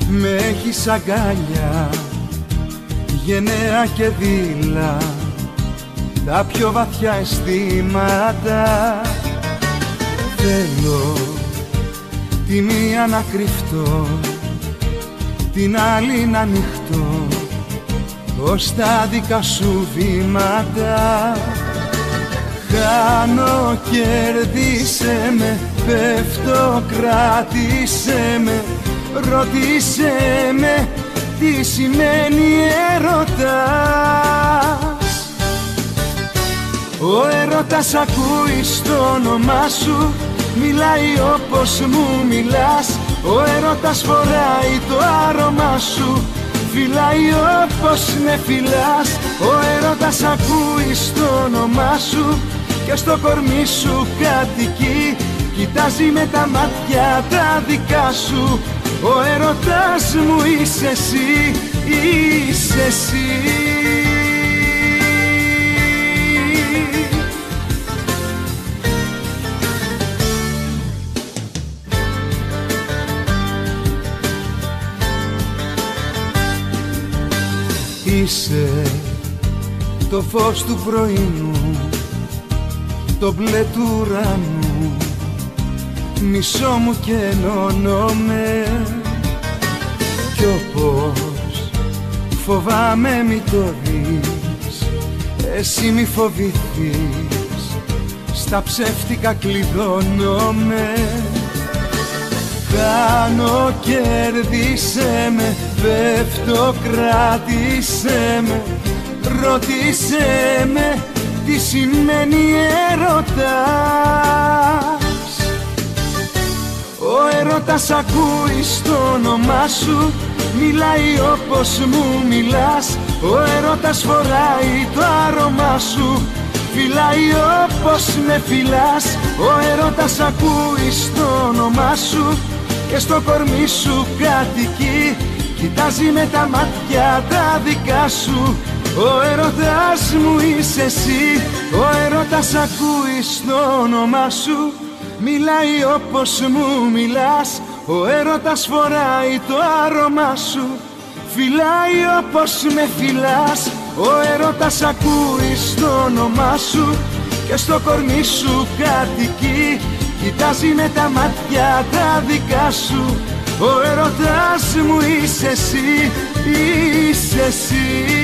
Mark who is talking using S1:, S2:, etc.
S1: Με έχεις αγκάλια, γενναία και δειλά, τα πιο βαθιά αισθήματα. Θέλω τη μία να κρυφτώ, την άλλη να ανοιχτώ ως τα δικά σου βήματα. Χάνω, κέρδισε με, πέφτω, κράτησε με, ρώτησε με τι σημαίνει έρωτας. Ο έρωτας ακούει στο όνομά σου, μιλάει όπως μου μιλάς. Ο έρωτας φοράει το άρωμά σου, φυλάει όπως με φυλάς. Ο έρωτας ακούει στο όνομά σου και στο κορμί σου κατοικεί, κοιτάζει με τα μάτια τα δικά σου. Ο έρωτας μου είσαι εσύ, είσαι εσύ. Είσαι το φως του πρωινού, το μπλε του ουρανού, μισό μου και ενώνομαι. Κι όπως φοβάμαι μη το δεις, εσύ μη φοβηθείς, στα ψεύτικα κλειδώνομαι. Χάνω, κέρδισε με, πέφτω, κράτησε με, ρώτησε με τι σημαίνει έρωτας. Ο έρωτας ακούει στο όνομά σου, μιλάει όπως μου μιλάς. Ο έρωτας φοράει το άρωμά σου, φυλάει όπως με φυλάς. Ο έρωτας ακούει στο όνομά σου και στο κορμί σου κατοικεί, κοιτάζει με τα μάτια τα δικά σου. Ο έρωτας μου είσαι εσύ. Ο έρωτας ακούει στο όνομά σου, μιλάει όπως μου μιλάς. Ο έρωτας φοράει το άρωμά σου, φυλάει όπως με φυλάς. Ο έρωτας ακούει στο όνομά σου και στο κορμί σου κατοικεί, κοιτάζει με τα μάτια τα δικά σου. Ο έρωτας μου είσαι εσύ, είσαι εσύ.